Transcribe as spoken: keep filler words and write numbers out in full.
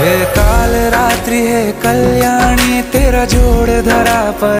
ये काल रात्रि है कल्याणी, तेरा जोड़ धरा पर